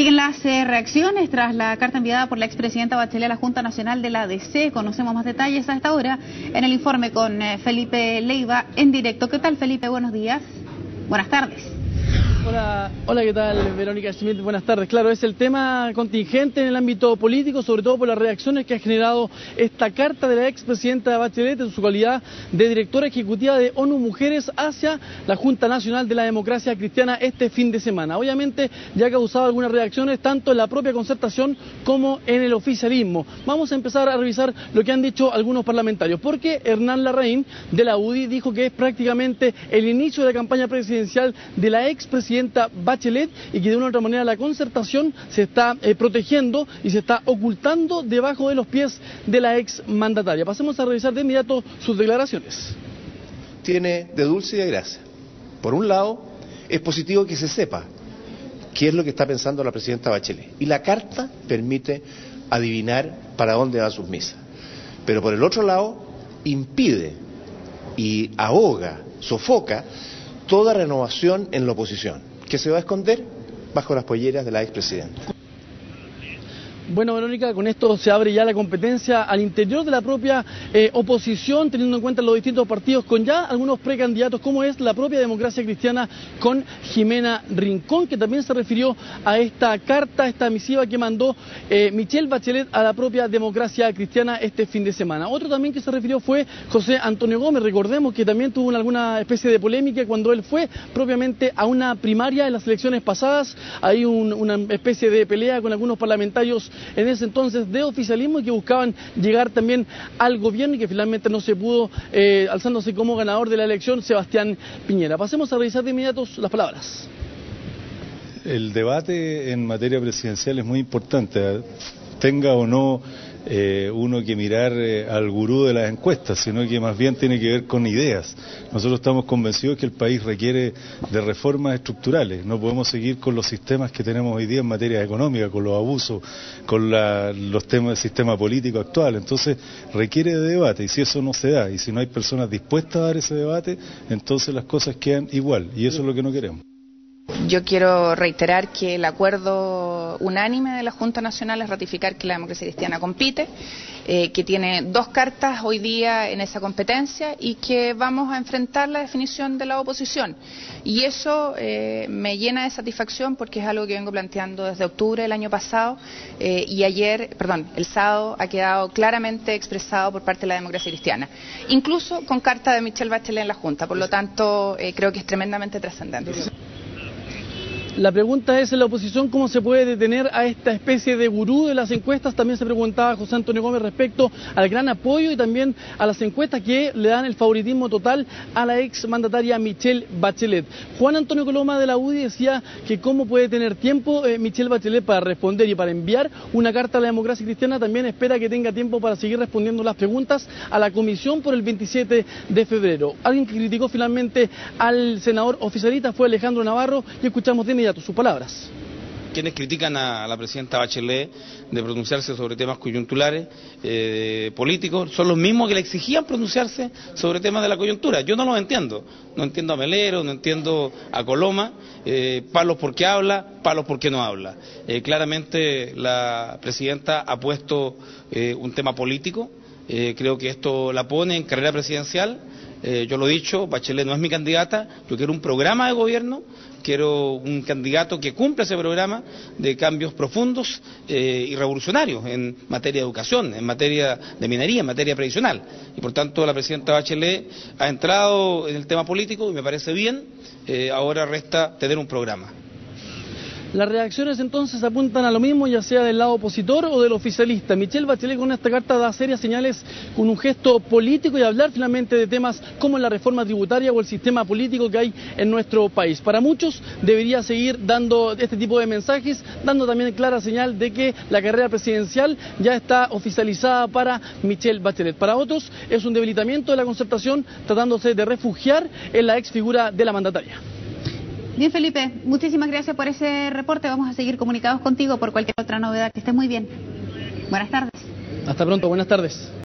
Siguen las reacciones tras la carta enviada por la expresidenta Bachelet a la Junta Nacional de la ADC. Conocemos más detalles a esta hora en el informe con Felipe Leiva en directo. ¿Qué tal, Felipe? Buenos días. Buenas tardes. Hola, ¿qué tal, Verónica Schmidt? Buenas tardes. Claro, es el tema contingente en el ámbito político, sobre todo por las reacciones que ha generado esta carta de la expresidenta Bachelet en su calidad de directora ejecutiva de ONU Mujeres hacia la Junta Nacional de la Democracia Cristiana este fin de semana. Obviamente ya ha causado algunas reacciones tanto en la propia concertación como en el oficialismo. Vamos a empezar a revisar lo que han dicho algunos parlamentarios, porque Hernán Larraín de la UDI dijo que es prácticamente el inicio de la campaña presidencial de la expresidenta Bachelet y que de una u otra manera la concertación se está protegiendo y se está ocultando debajo de los pies de la ex mandataria. Pasemos a revisar de inmediato sus declaraciones. Tiene de dulce y de gracia. Por un lado, es positivo que se sepa qué es lo que está pensando la presidenta Bachelet. Y la carta permite adivinar para dónde va sus misas. Pero por el otro lado, impide y ahoga, sofoca toda renovación en la oposición, que se va a esconder bajo las polleras de la expresidenta. Bueno, Verónica, con esto se abre ya la competencia al interior de la propia oposición, teniendo en cuenta los distintos partidos, con ya algunos precandidatos, como es la propia Democracia Cristiana con Jimena Rincón, que también se refirió a esta carta, esta misiva que mandó Michelle Bachelet a la propia Democracia Cristiana este fin de semana. Otro también que se refirió fue José Antonio Gómez. Recordemos que también tuvo alguna especie de polémica cuando él fue propiamente a una primaria en las elecciones pasadas. Hay una especie de pelea con algunos parlamentarios en ese entonces de oficialismo y que buscaban llegar también al gobierno y que finalmente no se pudo, alzándose como ganador de la elección Sebastián Piñera. Pasemos a revisar de inmediato las palabras. El debate en materia presidencial es muy importante, tenga o no uno que mirar al gurú de las encuestas, sino que más bien tiene que ver con ideas. Nosotros estamos convencidos que el país requiere de reformas estructurales. No podemos seguir con los sistemas que tenemos hoy día en materia económica, con los abusos, con los temas del sistema político actual. Entonces requiere de debate, y si eso no se da, y si no hay personas dispuestas a dar ese debate, entonces las cosas quedan igual, y eso es lo que no queremos. Yo quiero reiterar que el acuerdo unánime de la Junta Nacional es ratificar que la Democracia Cristiana compite, que tiene dos cartas hoy día en esa competencia y que vamos a enfrentar la definición de la oposición. Y eso me llena de satisfacción porque es algo que vengo planteando desde octubre del año pasado y el sábado ha quedado claramente expresado por parte de la Democracia Cristiana, incluso con carta de Michelle Bachelet en la Junta. Por lo tanto, creo que es tremendamente trascendente. La pregunta es en la oposición cómo se puede detener a esta especie de gurú de las encuestas. También se preguntaba José Antonio Gómez respecto al gran apoyo y también a las encuestas que le dan el favoritismo total a la ex mandataria Michelle Bachelet. Juan Antonio Coloma de la UDI decía que cómo puede tener tiempo Michelle Bachelet para responder y para enviar una carta a la Democracia Cristiana. También espera que tenga tiempo para seguir respondiendo las preguntas a la comisión por el 27 de febrero. Alguien que criticó finalmente al senador oficialista fue Alejandro Navarro y escuchamos de inmediato sus palabras. Quienes critican a la presidenta Bachelet de pronunciarse sobre temas coyunturales políticos son los mismos que le exigían pronunciarse sobre temas de la coyuntura. Yo no los entiendo. No entiendo a Melero, no entiendo a Coloma, palos porque habla, palos porque no habla. Claramente la presidenta ha puesto un tema político. Creo que esto la pone en carrera presidencial. Yo lo he dicho, Bachelet no es mi candidata. Yo quiero un programa de gobierno. Quiero un candidato que cumpla ese programa de cambios profundos y revolucionarios en materia de educación, en materia de minería, en materia previsional. Y por tanto la presidenta Bachelet ha entrado en el tema político y me parece bien, ahora resta tener un programa. Las reacciones entonces apuntan a lo mismo, ya sea del lado opositor o del oficialista. Michelle Bachelet con esta carta da serias señales con un gesto político y hablar finalmente de temas como la reforma tributaria o el sistema político que hay en nuestro país. Para muchos debería seguir dando este tipo de mensajes, dando también clara señal de que la carrera presidencial ya está oficializada para Michelle Bachelet. Para otros es un debilitamiento de la concertación, tratándose de refugiar en la ex figura de la mandataria. Bien, Felipe, muchísimas gracias por ese reporte. Vamos a seguir comunicados contigo por cualquier otra novedad. Que estés muy bien. Buenas tardes. Hasta pronto, buenas tardes.